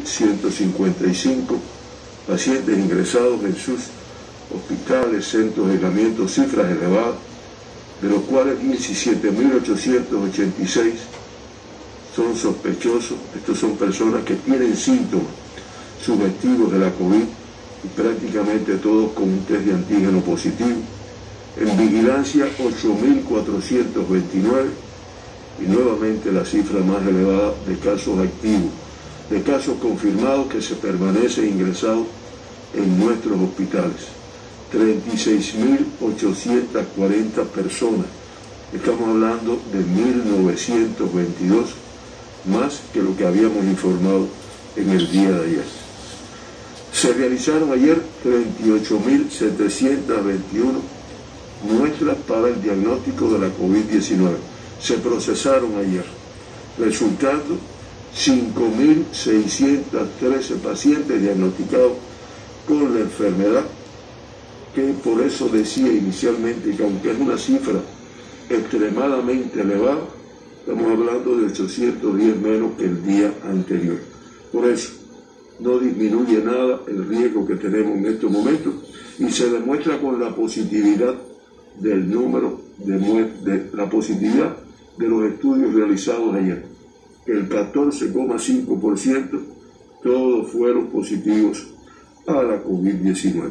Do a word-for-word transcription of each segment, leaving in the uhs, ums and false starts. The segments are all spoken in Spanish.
ciento cincuenta y cinco pacientes ingresados en sus hospitales, centros de aislamiento, cifras elevadas, de los cuales diecisiete mil ochocientos ochenta y seis son sospechosos. Estos son personas que tienen síntomas sugestivos de la COVID y prácticamente todos con un test de antígeno positivo. En vigilancia, ocho mil cuatrocientos veintinueve, y nuevamente la cifra más elevada de casos activos, de casos confirmados que se permanecen ingresados en nuestros hospitales. treinta y seis mil ochocientas cuarenta personas. Estamos hablando de mil novecientos veintidós más que lo que habíamos informado en el día de ayer. Se realizaron ayer treinta y ocho mil setecientos veintiuno muestras para el diagnóstico de la COVID diecinueve. Se procesaron ayer, resultando cinco mil seiscientos trece pacientes diagnosticados con la enfermedad, que por eso decía inicialmente que aunque es una cifra extremadamente elevada, estamos hablando de ochocientos diez menos que el día anterior. Por eso no disminuye nada el riesgo que tenemos en estos momentos y se demuestra con la positividad del número de, de la positividad de los estudios realizados ayer, que el catorce coma cinco por ciento todos fueron positivos a la COVID diecinueve.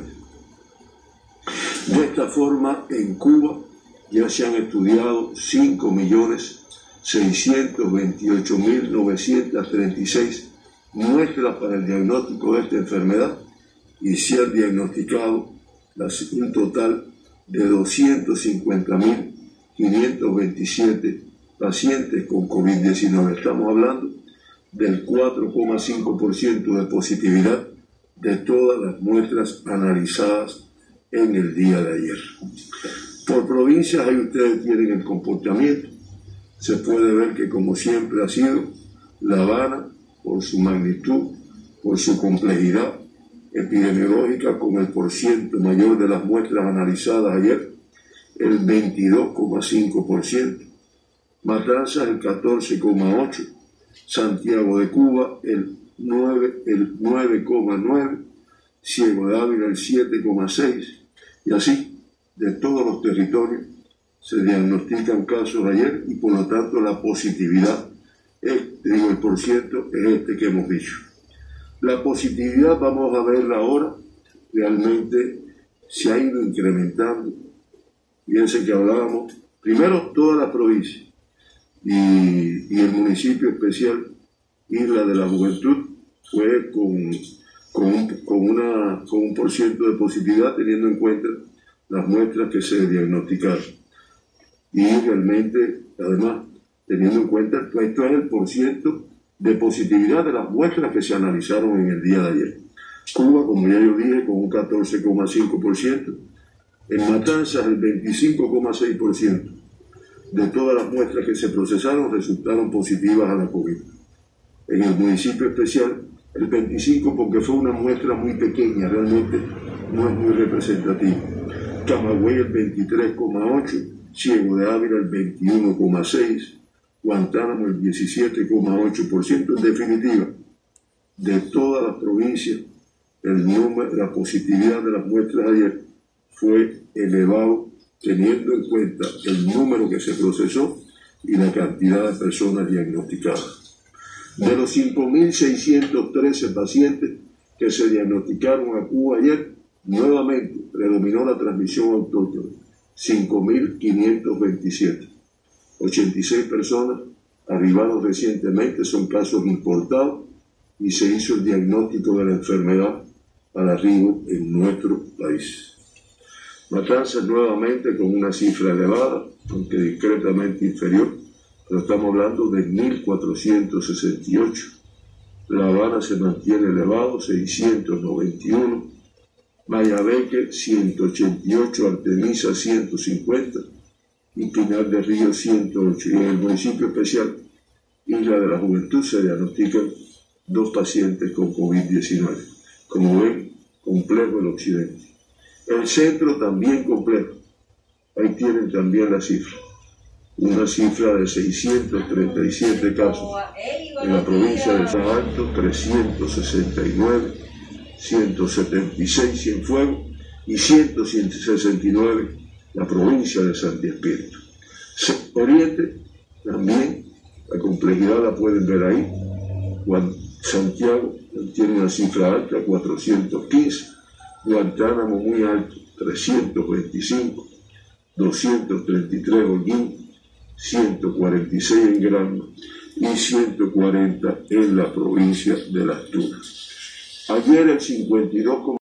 De esta forma, en Cuba ya se han estudiado cinco millones seiscientos veintiocho mil novecientos treinta y seis muestras para el diagnóstico de esta enfermedad y se han diagnosticado un total de doscientos cincuenta mil quinientos veintisiete pacientes con COVID diecinueve. Estamos hablando del cuatro coma cinco por ciento de positividad de todas las muestras analizadas en el día de ayer. Por provincias, ahí ustedes tienen el comportamiento. Se puede ver que, como siempre ha sido, La Habana, por su magnitud, por su complejidad epidemiológica, con el porciento mayor de las muestras analizadas ayer, el veintidós coma cinco por ciento. Matanzas, el catorce coma ocho por ciento. Santiago de Cuba, el nueve coma nueve por ciento. Ciego de Ávila, el siete coma seis por ciento. Y así, de todos los territorios, se diagnostican casos ayer y por lo tanto la positividad, es, digo, el porciento es este que hemos dicho. La positividad, vamos a verla ahora, realmente se ha ido incrementando. Fíjense que hablábamos, primero toda la provincia y, y el municipio especial, Isla de la Juventud, fue con, con, un, con, una, con un porciento de positividad teniendo en cuenta las muestras que se diagnosticaron. Y realmente, además, teniendo en cuenta que esto es el porciento de positividad de las muestras que se analizaron en el día de ayer. Cuba, como ya yo dije, con un catorce coma cinco por ciento. En Matanzas, el veinticinco coma seis por ciento de todas las muestras que se procesaron resultaron positivas a la COVID. En el municipio especial, el veinticinco por ciento, porque fue una muestra muy pequeña, realmente no es muy representativa. Camagüey, el veintitrés coma ocho por ciento. Ciego de Ávila, el veintiuno coma seis por ciento. Guantánamo, el diecisiete coma ocho por ciento. En definitiva, de todas las provincias, el número, la positividad de las muestras ayer fue elevado, teniendo en cuenta el número que se procesó y la cantidad de personas diagnosticadas. De los cinco mil seiscientos trece pacientes que se diagnosticaron a Cuba ayer, nuevamente predominó la transmisión autóctona, cinco mil quinientos veintisiete. ochenta y seis personas arribaron recientemente, son casos importados, y se hizo el diagnóstico de la enfermedad al arribo en nuestro país. Matanzas nuevamente con una cifra elevada, aunque discretamente inferior, pero estamos hablando de mil cuatrocientos sesenta y ocho. La Habana se mantiene elevado, seiscientos noventa y uno. Mayabeque, ciento ochenta y ocho. Artemisa, ciento cincuenta. Y Pinar del Río, ciento ocho. Y en el municipio especial, Isla de la Juventud, se diagnostican dos pacientes con COVID diecinueve. Como ven, complejo el occidente. El centro también complejo. Ahí tienen también la cifra. una cifra de seiscientos treinta y siete casos. En la provincia de San Alto, trescientos sesenta y nueve, ciento setenta y seis Cienfuegos y ciento sesenta y nueve la provincia de Santi Espíritu. Oriente, también, la complejidad la pueden ver ahí. Juan Santiago tiene una cifra alta, cuatrocientos quince, Guantánamo muy alto, trescientos veinticinco, doscientos treinta y tres Holguín, ciento cuarenta y seis en Granma y ciento cuarenta en la provincia de Las Tunas. Ayer el cincuenta y dos